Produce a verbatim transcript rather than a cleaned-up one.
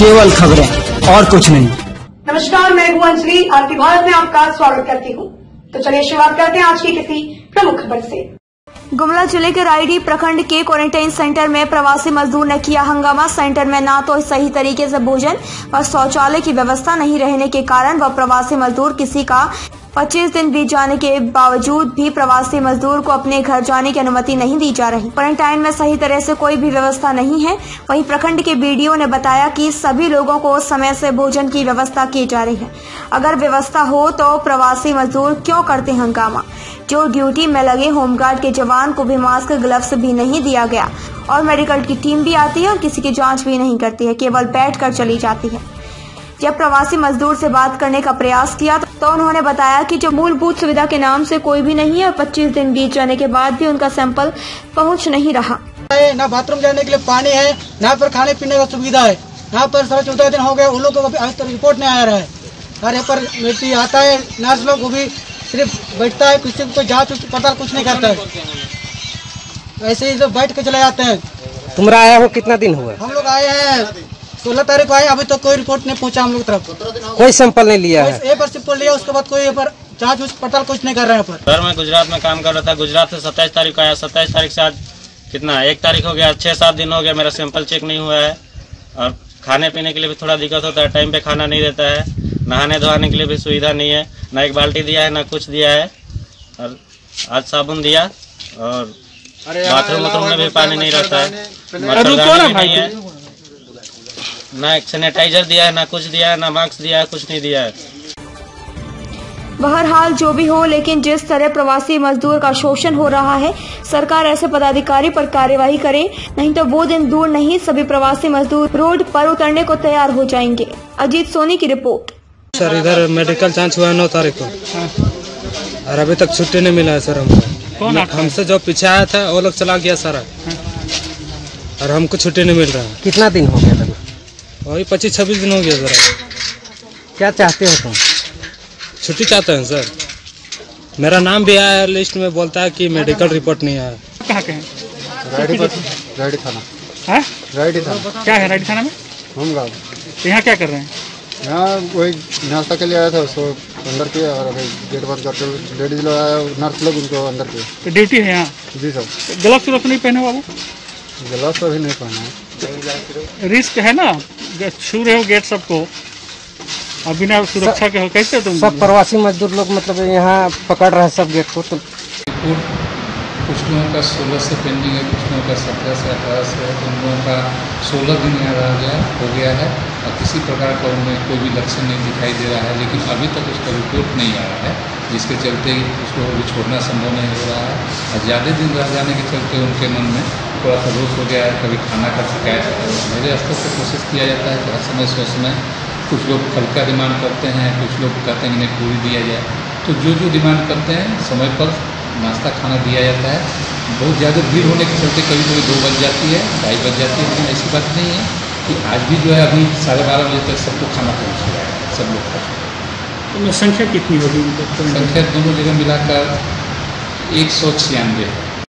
केवल खबरें और कुछ नहीं। नमस्कार, मैं हूं अंजलि, आरती भारत में आपका स्वागत करती हूं। तो चलिए शुरुआत करते हैं आज की किसी प्रमुख खबर से। गुमला जिले के रायडी प्रखंड के क्वारंटाइन सेंटर में प्रवासी मजदूर ने किया हंगामा। सेंटर में न तो सही तरीके से भोजन व शौचालय की व्यवस्था नहीं रहने के कारण वह प्रवासी मजदूर किसी का पच्चीस दिन बीत जाने के बावजूद भी प्रवासी मजदूर को अपने घर जाने की अनुमति नहीं दी जा रही। क्वारंटाइन में सही तरह से कोई भी व्यवस्था नहीं है। वहीं प्रखंड के बीडीओ ने बताया कि सभी लोगों को समय से भोजन की व्यवस्था की जा रही है। अगर व्यवस्था हो तो प्रवासी मजदूर क्यों करते हंगामा। जो ड्यूटी में लगे होमगार्ड के जवान को भी मास्क, ग्लव्स भी नहीं दिया गया और मेडिकल की टीम भी आती है और किसी की जाँच भी नहीं करती है, केवल बैठ कर चली जाती है। जब प्रवासी मजदूर से बात करने का प्रयास किया तो उन्होंने बताया कि जो मूलभूत सुविधा के नाम से कोई भी नहीं है और पच्चीस दिन बीत जाने के बाद भी उनका सैंपल पहुंच नहीं रहा। ना बाथरूम जाने के लिए पानी है, ना पर खाने पीने का सुविधा है। यहाँ पर साढ़े चौदह दिन हो गए, उन लोगों को अभी आज तक रिपोर्ट नहीं आया रहा है। और यहाँ पर मिट्टी आता है, नर्स लोग भी सिर्फ बैठता है, किसी को जाँच पता कुछ नहीं करता है, ऐसे ही लोग बैठ के चले जाते हैं। तुम्हारा आया हो कितना दिन हुआ? हम लोग आए हैं सोलह तारीख को आए, अभी तो कोई रिपोर्ट नहीं पहुंचा हम लोग तरफ। कोई सैंपल नहीं लिया है। एक बार सैंपल लिया, उसके बाद कोई पर जांच पड़ताल कुछ नहीं कर रहे हैं। पर सर मैं गुजरात में काम कर रहा था, गुजरात से सत्ताईस तारीख को आया, सत्ताईस तारीख से आज कितना एक तारीख हो गया, छह सात दिन हो गया, मेरा सैंपल चेक नहीं हुआ है। और खाने पीने के लिए भी थोड़ा दिक्कत होता है, टाइम पे खाना नहीं देता है, नहाने धोने के लिए भी सुविधा नहीं है, ना एक बाल्टी दिया है ना कुछ दिया है। और आज साबुन दिया और बाथरूम वाथरूम में भी पानी नहीं रहता है, मच्छरदानी नहीं है, ना एक सैनिटाइजर दिया है, ना कुछ दिया है, ना मास्क दिया है, कुछ नहीं दिया है। बहरहाल जो भी हो, लेकिन जिस तरह प्रवासी मजदूर का शोषण हो रहा है, सरकार ऐसे पदाधिकारी पर कार्यवाही करे, नहीं तो वो दिन दूर नहीं सभी प्रवासी मजदूर रोड पर उतरने को तैयार हो जाएंगे। अजीत सोनी की रिपोर्ट। सर इधर मेडिकल जांच हुआ है नौ तारीख को और अभी तक छुट्टी नहीं मिला है सर हमको। हमसे जो पीछे आया था वो लोग चला गया सर और हमको छुट्टी नहीं मिल रहा है। कितना दिन हो गया लगा? वही पच्चीस छब्बीस दिन हो गया सर। क्या चाहते हो तुम? छुट्टी चाहते हैं सर। मेरा नाम भी आया है लिस्ट में, बोलता है कि मेडिकल रिपोर्ट नहीं आया। कहाँ के हैं? रायडी रायडी थाना है? रायडी थाना क्या है रायडी थाना में? हम गाँव। यहाँ क्या कर रहे हैं? यहाँ वही नाश्ता के लिए आया था, उसको अंदर किया और अभी गेट बंद करके लेडीज लोग आया, नर्स लोग उनको अंदर किया। तो ड्यूटी है यहाँ? जी सर। ग्लव्स व्लव्स नहीं पहने बाबू? ग्लव्स तो अभी नहीं पहना है। रिस्क है ना, छू रहे हो गेट सबको और बिना सुरक्षा के हो, कैसे तुम? सब प्रवासी मजदूर लोग मतलब यहाँ पकड़ रहे हैं सब गेट को। तो कुछ लोगों का सोलह से पेंडिंग है, कुछ लोगों का सत्रह से अठारह से है, उन लोगों का सोलह दिन यहाँ रह गया हो गया है और किसी प्रकार का उनमें कोई भी लक्षण नहीं दिखाई दे रहा है। लेकिन अभी तक उसका रिपोर्ट नहीं आया है, जिसके चलते उसको भी छोड़ना संभव नहीं हो रहा है। और ज़्यादा दिन रह जाने के चलते उनके मन में थोड़ा सा रोष हो गया है, कभी खाना का शिकायत है। मेरे स्तर से कोशिश किया जाता है कि हर समय सौ समय कुछ लोग फल का डिमांड करते हैं, कुछ लोग कहते हैं कि नहीं पूरी दिया जाए। तो जो जो डिमांड करते हैं समय पर नाश्ता खाना दिया जाता है। बहुत ज़्यादा भीड़ होने के चलते कभी कभी दो बज जाती है, ढाई बज जाती है, लेकिन ऐसी बात नहीं है कि आज भी जो है अभी साढ़े बारह बजे तक सबको खाना पहुँच गया है, सब लोग का। संख्या कितनी होगी? संख्या दोनों जगह मिलाकर एक सौ छियानवे है।